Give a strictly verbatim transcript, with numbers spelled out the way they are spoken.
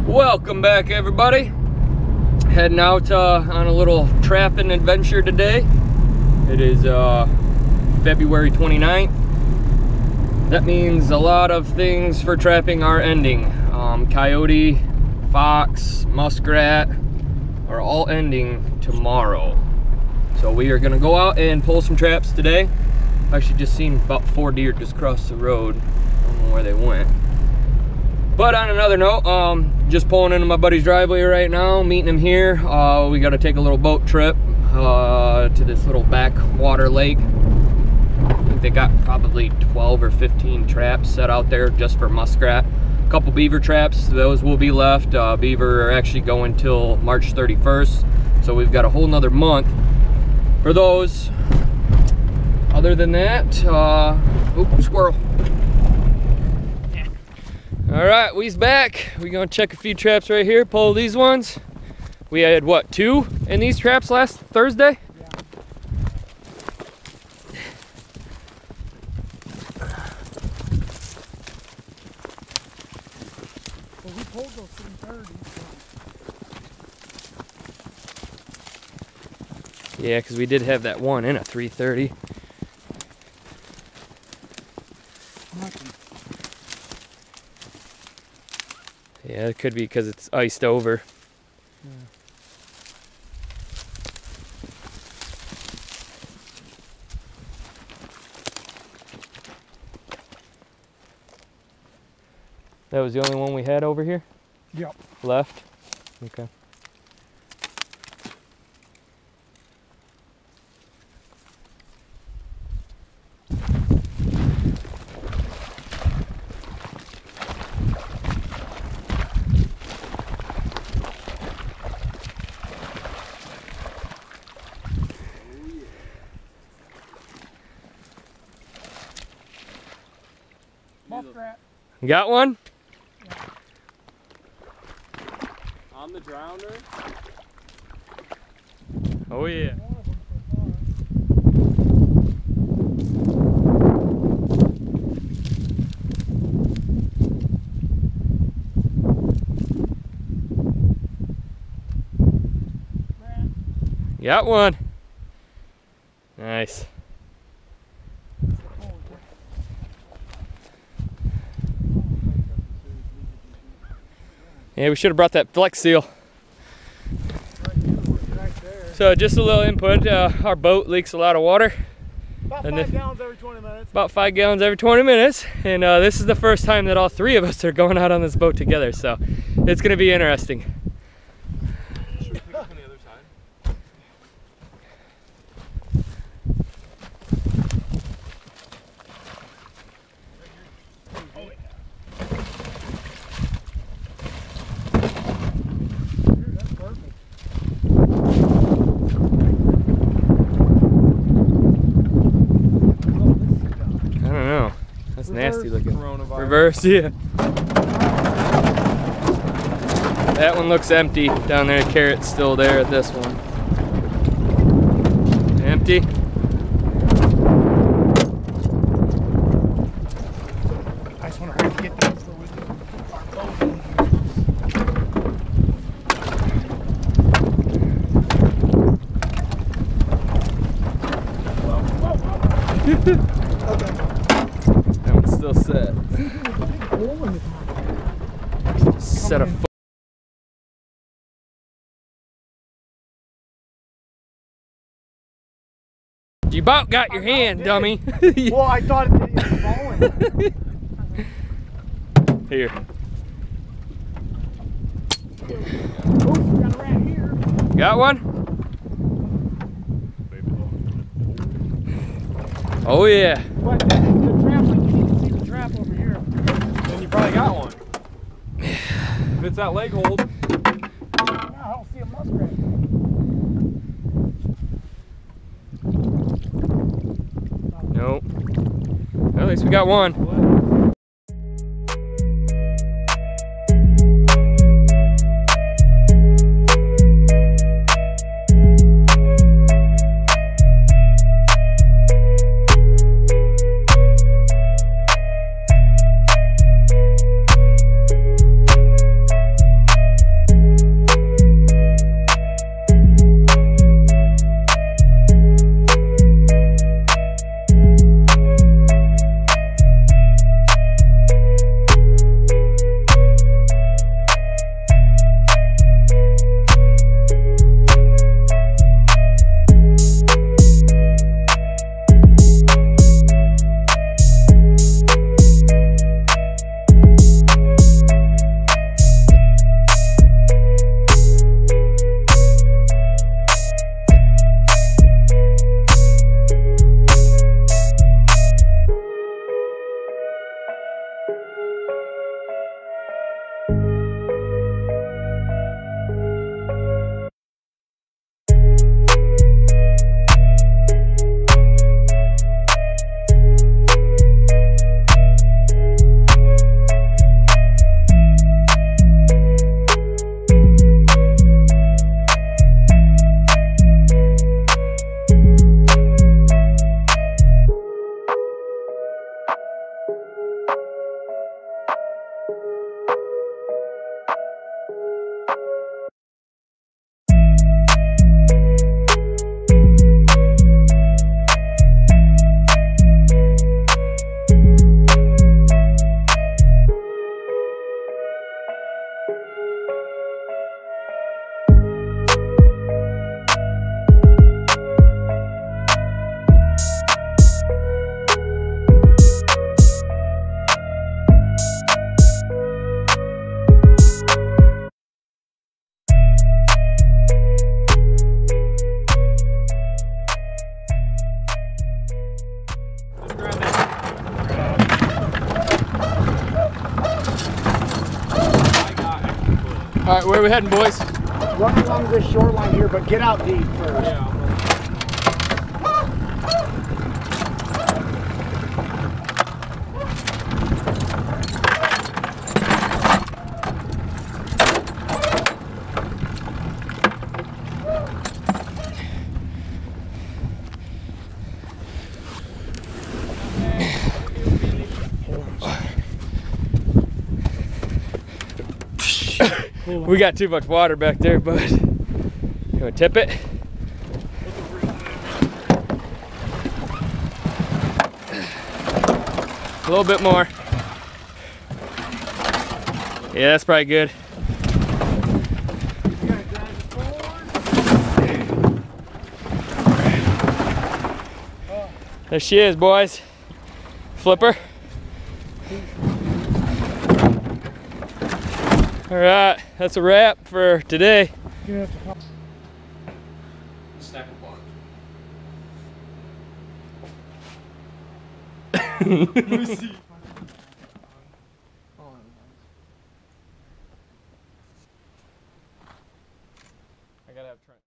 Welcome back, everybody. Heading out uh, on a little trapping adventure today. It is uh, February twenty-ninth. That means a lot of things for trapping are ending. Um, coyote, fox, muskrat are all ending tomorrow. So we are gonna go out and pull some traps today. I actually just seen about four deer just cross the road. I don't know where they went. But on another note, um, just pulling into my buddy's driveway right now, meeting him here. Uh, we got to take a little boat trip uh, to this little backwater lake. I think they got probably twelve or fifteen traps set out there just for muskrat. A couple beaver traps, those will be left. Uh, beaver are actually going till March thirty-first, so we've got a whole nother month for those. Other than that, uh, oop, squirrel. All right, we's back. We're gonna check a few traps right here, pull these ones. We had, what, two in these traps last Thursday? Yeah. Well, we pulled those three thirty. Yeah, because we did have that one in a three thirty. Yeah, it could be because it's iced over. Yeah. That was the only one we had over here? Yep. Left? Okay. Muskrat. Got one? Yeah. On the drowner? Oh yeah. One of them so far. Got one. Nice. Yeah, we should have brought that flex seal. Right there. So just a little input, uh, our boat leaks a lot of water. About And five this- gallons every twenty minutes. About five gallons every twenty minutes. And uh, this is the first time that all three of us are going out on this boat together. So it's gonna be interesting. Should we pick up on the other side? Dude, that's perfect. I don't know. That's nasty looking. Coronavirus. Reverse, yeah. That one looks empty down there. Carrot's still there at this one. Empty. I just want to hurry to get these so we can put our boat in here. Okay. That one's still set. Hole in the top. Set a foot. You about got your I hand, did. dummy. Well, I thought it was falling. Here. Oh, we got a rat here. Got one? Oh yeah. But the, the trap, like, you need to see the trap over here. Then you probably got one. If it's that leg hold. No, I don't see a muskrat. Nope. Well, at least we got one. All right, where are we heading, boys? Run along this shoreline here, but get out deep first. Yeah. We got too much water back there, bud. You wanna tip it? A little bit more. Yeah, that's probably good. There she is, boys. Flipper. All right, that's a wrap for today. Snack Let me see. I gotta have Trent.